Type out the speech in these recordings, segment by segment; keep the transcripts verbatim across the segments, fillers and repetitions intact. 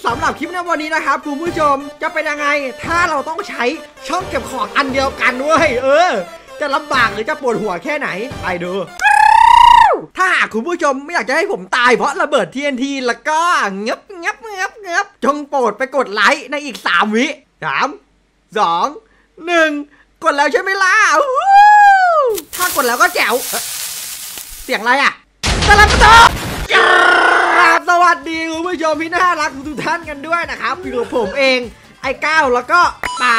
สำหรับคลิปในวันนี้นะครับคุณผู้ชมจะเป็นยังไงถ้าเราต้องใช้ช่องเก็บของอันเดียวกันเว้ยเออจะลำบากหรือจะปวดหัวแค่ไหนไปดูถ้าหากคุณผู้ชมไม่อยากจะให้ผมตายเพราะระเบิด ที เอ็น ที แล้วก็เงียบเงียบเงียบเงียบจงโปรดไปกดไลค์ในอีกสามวิสามสองหนึ่งกดแล้วใช่ไหมล่ะถ้ากดแล้วก็แจ๋วเสียงอะไรอ่ะตะลับตะครับสวัสดีคุณผู้ชมพี่น่ารักทุกท่านกันด้วยนะครับอยู่กับผมเองไอ้ก้าวแล้วก็ป่า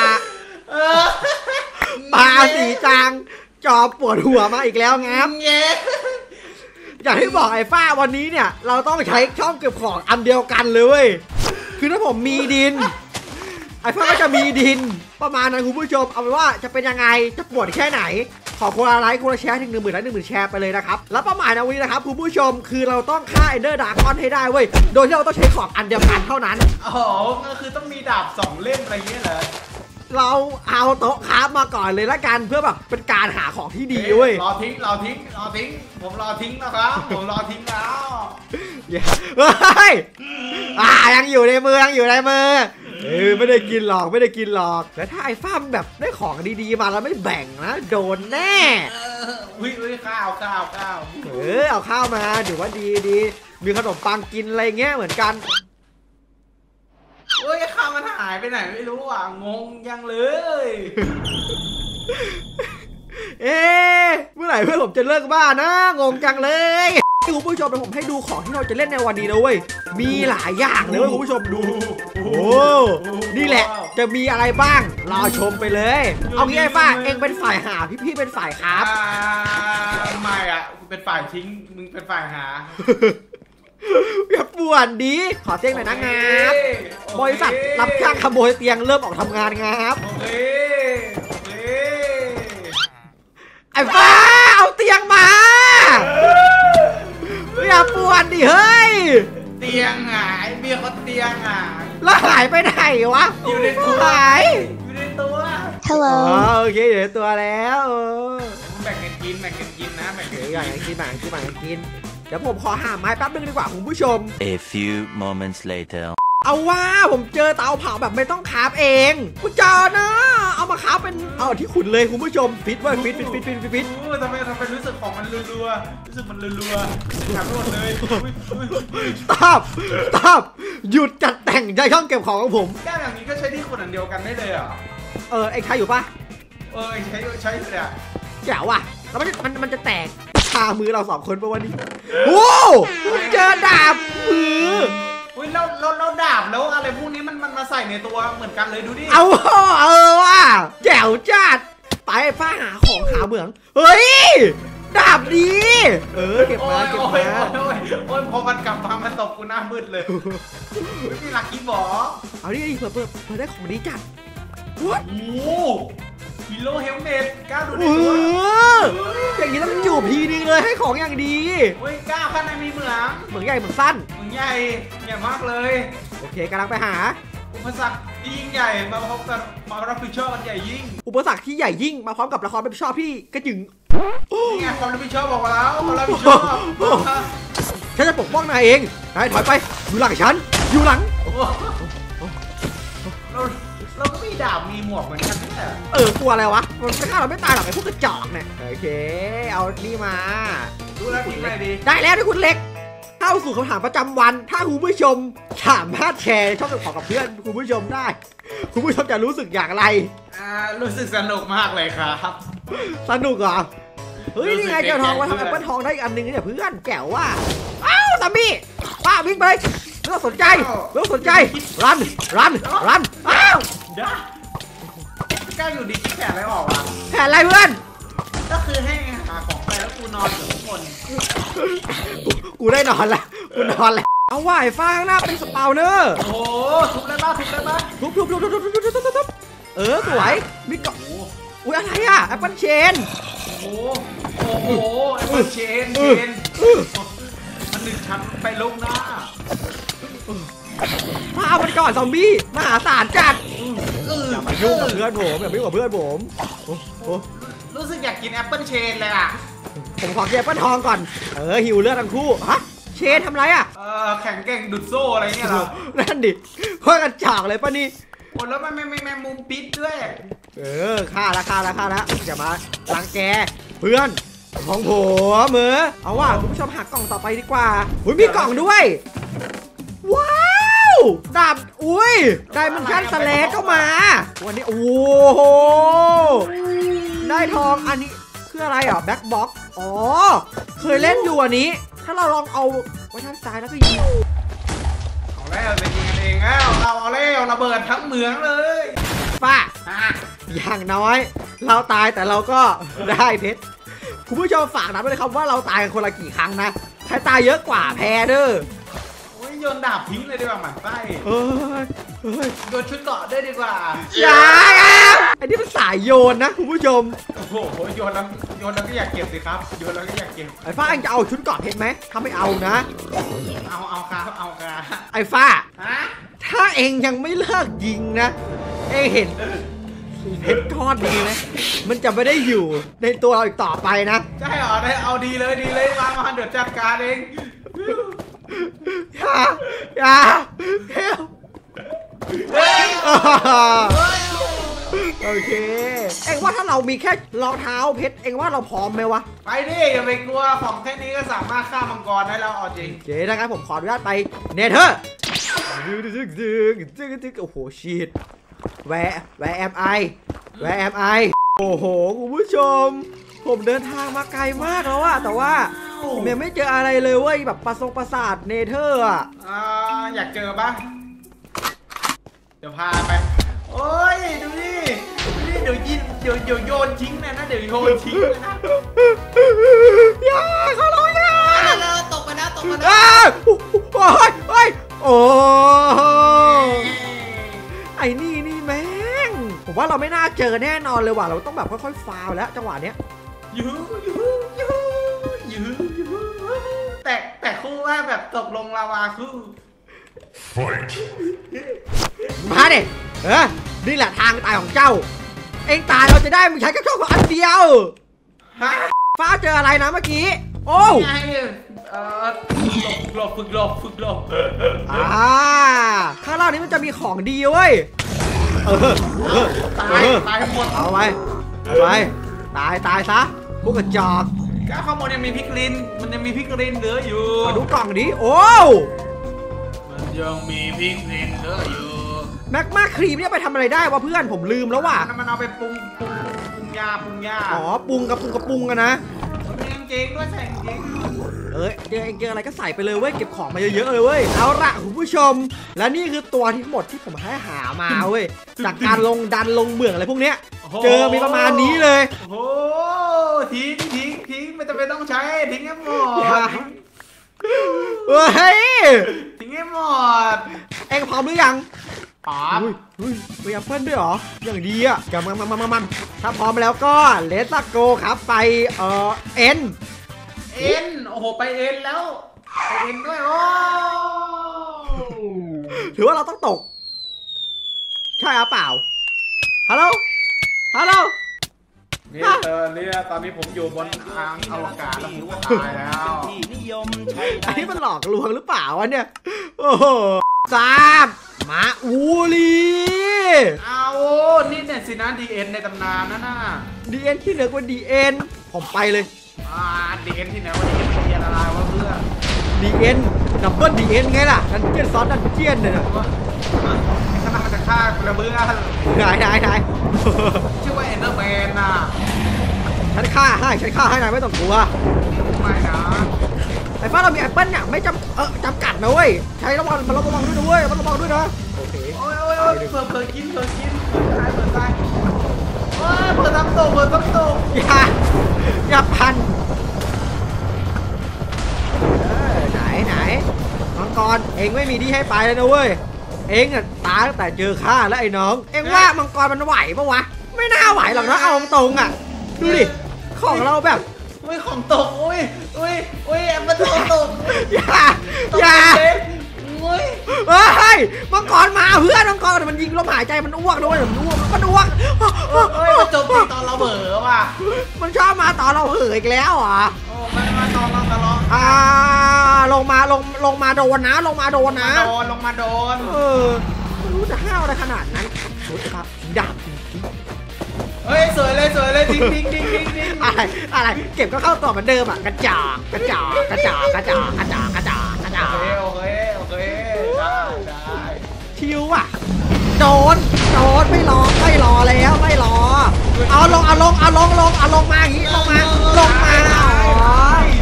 ป่าสีจางจอปวดหัวมาอีกแล้วงับอย่างที่บอกไอ้ฝ้าวันนี้เนี่ยเราต้องใช้ช่องเก็บของอันเดียวกันเลยคือถ้าผมมีดินไอ้ฝ้าก็จะมีดินประมาณนั้นคุณผู้ชมเอาเป็นว่าจะเป็นยังไงจะปวดแค่ไหนขอคนละไลค์คนละแชร์ถึงหนึ่งหมื่นไลค์หนึ่งหมื่นแชร์ไปเลยนะครับแล้วเป้าหมายในวันนี้นะครับคุณผู้ชมคือเราต้องฆ่าเอนเดอร์ดราก้อนให้ได้เว้ยโดยที่เราต้องใช้ของอันเดียวกันเท่านั้นอ๋อก็คือต้องมีดาบสองเล่มอะไรเงี้ยเหรอเราเอาโต๊ะคราฟมาก่อนเลยละกันเพื่อแบบเป็นการหาของที่ดีเว้ยรอทิ้งรอทิ้งรอทิ้งผมรอทิ้งนะครับผมรอทิ้งแล้วเฮ้ยอ่ายังอยู่ในมือยังอยู่ในมือเออไม่ได้กินหรอกไม่ได้กินหรอกแล้วถ้าไอ้ฟ้าแบบได้ของดีๆมาแล้วไม่แบ่งนะโดนแน่วิวิข้าวข้าวข้าวเออเอาข้าวมาถือว่าดีดีมีขนมปังกินอะไรเงี้ยเหมือนกันเฮ้ยข้าวมันหายไปไหนไม่รู้อ่ะงงยังเลยเอ๊ะเมื่อไหร่เพื่อนผมจะเลิกบ้านะงงจังเลยคุณผู้ชมเดี๋ยวผมให้ดูของที่เราจะเล่นในวันนี้นะเว้ยมีหลายอย่างเลยคุณผู้ชมดูโอ้นี่แหละจะมีอะไรบ้างรอชมไปเลยเอางี้ไอ้ฝ้าเองเป็นฝ่ายหาพี่พี่เป็นฝ่ายครับไม่อ่ะเป็นฝ่ายทิ้งมึงเป็นฝ่ายหาอย่าป่วนดีขอเตียงหน่อยนะงับบริษัทรับจ้างขโมยเตียงเริ่มออกทำงานงับไอ้ฟ้าเอาเตียงมาอย่าป่วนดิเฮ้ยเตียงหายเมียเขาเตียงหายแล้วหายไปไหนวะอยู่ในตัวหายอยู่ในตัว Hello โอเคอยู่ในตัวแล้วแบ่งกันกินแบ่งกันกินนะแบ่งกันกินแบ่งกันกินแบ่งกันกินแบ่งกันกินเดี๋ยวผมขอหาไม้แป๊บนึงดีกว่าคุณผู้ชม A few moments later เอาว่าผมเจอเตาเผาแบบไม่ต้องคราฟเองกูเจอนะเอามาคราฟเป็นเอาที่ขุดเลยคุณผู้ชมฟิตไว้ฟิตฟิตฟิตฟิตฟิตทำไมทำไมรู้สึกของมันรัวๆรู้สึกมันรัวๆหายไปหมดเลยตอบตอบหยุดจัดแต่งใจช่องเก็บของของผมแก้แบบนี้ก็ใช้ที่ขุดอันเดียวกันได้เลยอ่ะเออไอ้ใครอยู่ปะเออใช้ใช้เลยอ่ะแจ๋วว่ะแล้วมันมันมันจะแตกคามือเราสองคนปะวันนี้โอ้เจอดาบมืออุ้ยเราเราเราดาบแล้วอะไรพวกนี้มันมันมาใส่ในตัวเหมือนกันเลยดูดิเอาเออว่ะแจ๋วจัดไปฟ้าหาของหาเหมืองเฮ้ยดาบดีเออเก็บมาเก็บมาโอ้ยพอมันกลับมามันตกกูหน้ามืดเลยนี่ลักกี้บอเอาดิเปิดเปิดเปิดได้ของดีจัดวัดโอ้ฮีโร่เฮลเมตก้าวดูดิตัวอย่างนี้ต้องอยู่พีนึงเลยให้ของอย่างดีเฮ้ยก้าวข้างในมีเหมืองเหมืองใหญ่เหมืองสั้นเหมืองใหญ่ใหญ่มากเลยโอเคกำลังไปหาอุปสรรคที่ยิ่งใหญ่มาพร้อมกันมารับผิดชอบมันใหญ่ยิ่งอุปสรรคที่ใหญ่ยิ่งมาพร้อมกับละครรับผิดชอบพี่กระจึงนี่ไงความรับผิดชอบบอกมาแล้วความรับผิดชอบฉันจะปกป้องนายเองนายถอยไปอยู่หลังฉันอยู่หลังเราเราก็มีดาบมีหมวกเหมือนกันนี่แหละเออกลัวอะไรวะมันฆ่าเราไม่ตายหรอกไอ้พวกกระจอกเนี่ยโอเคเอานี่มาดูแลคุณได้ดีได้แล้วที่คุณเล็กเข้าสู่คำถามประจำวันถ้าคุณผู้ชมสามารถแชร์ช่องเก็บของกับเพื่อนคุณผู้ชมได้คุณผู้ชมจะรู้สึกอย่างไรอ่ารู้สึกสนุกมากเลยครับสนุกเหรอเฮ้ยนี่ไงเจ้าทองมาทำแอปเปิลทองได้อีกอันนึงเนี่ยเพื่อนแจ๋วว่ะอ้าวซัมบี้ป้าวิ่งไปไม่ต้องสนใจไม่ต้องสนใจรันรันรันอ้าวก้าวอยู่ดีที่แผลอะไรออกอ่ะแผลอะไรเพื่อนก็คือให้หาของไปแล้วกูนอนอยู่ข้างบนกูได้นอนแล้วกูนอนแล้วเอาว่ายฟ้าข้างหน้าเป็นสปาวเนอร์โอ้ทุบได้ปะทุบได้ปะทุบทุบทุบทุบทุบทุบทุบทุบเออสวยมีเกาะอุ้ยอะไรอ่ะแอปเปิลเชนโอ้โอ้โหแอปเปิลเชนเชนมันหนึ่งชั้นไปลงหน้ามาเอามันก่อนซอมบี้มหาศาลจัดอย่ามายุ่งกับเพื่อนผมอย่ามายุ่งกับเพื่อนผมรู้สึกอยากกินแอปเปิลเชนเลยอ่ะผมขอเก็บแอปเปิลทองก่อนเออหิวเลือดทั้งคู่ฮะเเชนทำไรอ่ะเออแข่งเก่งดุดโซ่อะไรเงี้ยเหรอนั่นดิโคตรกระจอกเลยป่ะนี่โอ้แล้วมันไม่ไม่แมมุมปิดด้วยเออฆ่าละฆ่าละฆ่าละอย่ามาลังแกเพื่อนของผมเหมือเอาว่าคุณผู้ชมหากล่องต่อไปดีกว่าอุ้ยมีกล่องด้วยว้าวดาบอุ้ยได้มันชั้นสเลก็มาวันนี้โอ้โหได้ทองอันนี้คืออะไรอ่ะแบ็คบ็อกอ๋อเคยเล่นอยู่อันนี้ถ้าเราลองเอาไว้ทางซ้ายแล้วก็ยิงเอาแล้วจะยิงกันเองแล้วเราเอาแล้วระเบิดทั้งเมืองเลยป้าอ่ะอย่างน้อยเราตายแต่เราก็ได้เพชรคุณผู้ชมฝากนะด้วยนะครับว่าเราตายกันคนละกี่ครั้งนะใครตายเยอะกว่าแพ้เด้อโอ้ยโยนดาบทิ้งเลยดีกว่าหมันไส้เฮ้ยเฮ้ยโยนชุดเกราะได้ดีกว่าอย่าไอ้นี่มันสายโยนนะคุณผู้ชมโอ้โหโยนแล้วโยนแล้วก็อยากเก็บสิครับโยนแล้วก็อยากเก็บไอ้ฟ้าเองจะเอาชุดเกราะเพชรไหมถ้าไม่เอานะเอาเอาครับเอาครับไอ้ฟ้าฮะถ้าเองยังไม่เลิกยิงนะเองเห็นเพชรก้อนนี้ไหมมันจะไม่ได้อยู่ในตัวเราอีกต่อไปนะใช่เหรอได้เอาดีเลยดีเลยมามาเดี๋ยวจัดการเองอย่าอย่าเฮ้ยเฮ้ยโอเคเอ็งว่าถ้าเรามีแค่รองเท้าเพชรเอ็งว่าเราพร้อมไหมวะไปดิอย่าไปกลัวของแค่นี้ก็สามารถฆ่ามังกรได้แล้วเอาจริงโอเคนะครับผมขออนุญาตไปเนเธอร์โอ้โหชีตแวร์แวร์แอมไอแวร์แอมไอโอ้โหคุณผู้ชมผมเดินทางมาไกลมากแล้วอะแต่ว่าผมยังไม่เจออะไรเลยเว้ยแบบประสงประสาทเนเธอร์อะอ่าอยากเจอปะเดี๋ยวพาไปโอ้ยดูดิดูดิเดี๋ยวยินเดี๋ยวเดี๋ยวโยนทิ้งนะนะเดี๋ยวโยนทิ้งนะอย่าเขาร้องอย่าแล้วตกไปนะตกไปนะอ้าโอ้ยโอ้ยโอ้ไอ้นี่นี่แม่งผมว่าเราไม่น่าเจอแน่นอนเลยว่ะเราต้องแบบค่อยๆฟาวแล้วจังหวะเนี้ยยูยูยูยูยูแต่แต่คู่ว่าแบบตกลงลาวาคู่มาดิเออนี่แหละทางตายของเจ้า เองตายเราจะได้มึงใช้กระโชกของอันเดียวฮะฟ้าเจออะไรนะเมื่อกี้โอ้ไงเอ่อหลบฝึกหลบฝึกหลบอ่าข้างล่างนี้มันจะมีของดีเว้ยเออเออตาเอย อตายหมดเอาไปเอาไปตายตายซะพวกกระจอกก็ข้างบนยังมีพริกลินมันยังมีพริกลินเหลืออยู่มาดูกล่องดิโอ้มันยังมีพริกลินเหลืออยู่แม็กมาครีมเนี่ยไปทำอะไรได้วะเพื่อนผมลืมแล้วว่ะมันเอาไปปรุงปรุงปรุงยาปรุงยาอ๋อปรุงกับปรุงกับปรุงกันนะมีกางเกงด้วยใส่กางเกงเอ้ยเจอเจออะไรก็ใส่ไปเลยเว้ยเก็บของมาเยอะๆเลยเว้ยเอาละคุณผู้ชม และนี่คือตัวที่หมดที่ผมให้หามาเว้ยจากการลงดันลงเมืองอะไรพวกเนี้ยเจอมีประมาณนี้เลยโอ้โหทิ้งทิ้งทิ้งไม่จำเป็นต้องใช้ทิ้งให้หมดเฮ้ยทิ้งให้หมดเอ็งพร้อมหรือยังป๊าบอุ้ยอุ้ยมีแอปเปิ้ลด้วยเหรออย่างดีอ่ะจะมามามามามาถ้าพร้อมแล้วก็เลสโกครับไปเอ่อเอ็นเอ็นโอ้โหไปเอ็นแล้วไปเอ็นด้วยโอ้ถือว่าเราต้องตก ใช่หรือเปล่าฮัลโหลฮัลโหลเนี่ยเออเนี่ยตอนนี้ผมอยู่บนทางอวกาศแล้วผมก็ตายแล้วอันนี้มันหลอกลวงหรือเปล่าวะเนี่ย โอ้โหสามมาอูลีเอานี่เนี่ยสินะดีเอ็นในตำนานนั่นน่ะดีเอ็นที่เหนือกว่าดีเอ็นผมไปเลยอ่าดีเอ็นที่ไหนวันนี้เรียนอะไรวะเพื่อนดีเอ็นดับเบิลดีเอ็นไงล่ะดันเจียนซอสดันเจียนเนี่ยนะขนาดมันจะฆ่ากูระเบื้องไหนไหนไหนชื่อว่าเอ็นเดอร์แมนน่ะฉันฆ่าให้ฉันฆ่าให้นายไม่ต้องกลัวไม่นะไอ้ฟ้าเรามีแอปเปิ้ลเนี่ยไม่จำเออจำกัดนะเว้ยใช้ระวังมันระวังด้วยนะเว้ยมันระวังด้วยนะโอเคโอ้ยโอ้ยโอ้ยเผื่อเผื่อกินเผื่อกินเผื่อตายเผื่อตายโอ้ยเผื่อทำตกเผื่อทำตกอย่าอย่าพันเออไหนไหนมังกรเองไม่มีที่ให้ไปเลยนะเว้ยเองอ่ะตายตั้งแต่เจอข้าแล้วไอ้น้องเองว่ามังกรมันไหวปะวะไม่น่าไหวหรอกนะเอาตรงๆอ่ะดูดิของเราแบบโอ้ยของตกโอ้ยโอ้ยโอ้ยมันตกตกอย่าอย่าโอ้ยเฮ้ยมังกรมาเพื่อนมังกรมันยิงลมหายใจมันอ้วกด้วยมันอ้วกมันอ้วกโอ้ยมันโจมตีตอนเราเบ๋อว่ะมันชอบมาตอนเราเห่ออีกแล้วอ่ะโอ้มันมาตอนเราทะเลาะอ่าลงมาลงลงมาโดนนะ ลงมาโดนนะโดนลงมาโดนเออไม่รู้จะห้าวอะไรขนาดนั้นชุดครับดาบจริงเฮ้ยสวยเลยสวยเลยดิ้งดิ้งดิ้งดิ้งดิ้งๆอะไรอะไรเก็บก็เข้าต่อเหมือนเดิมอ่ะกระจอกกระจอกกระจอกกระจอกกระจอกกระจอกกระจอโอก เคโอเคโอเคได้ได้ชิวอ่ะโดนโดนไม่รอไม่รอแล้วไม่รอเอาลงเอาลงเอาลงลงเอาลงมาอย่างนี้ลงมาลงมาอ๋อ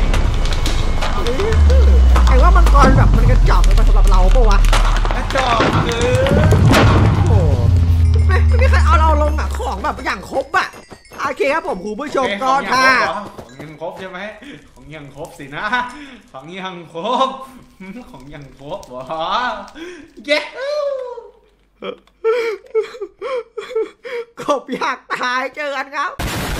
ไอ้ว่ามังกรแบบมันกระจอกมันสำหรับเราปะวะกระจอกคือโอ้โหไม่ไม่มีใครเอาเราลงอ่ะของแบบอย่างครบอ่ะโอเคครับผมคุณผู้ชมก็ถ้าของยังครบใช่ไหมของยังครบสินะของยังครบของยังครบวะเย้กบอยากตายเจอกันครับ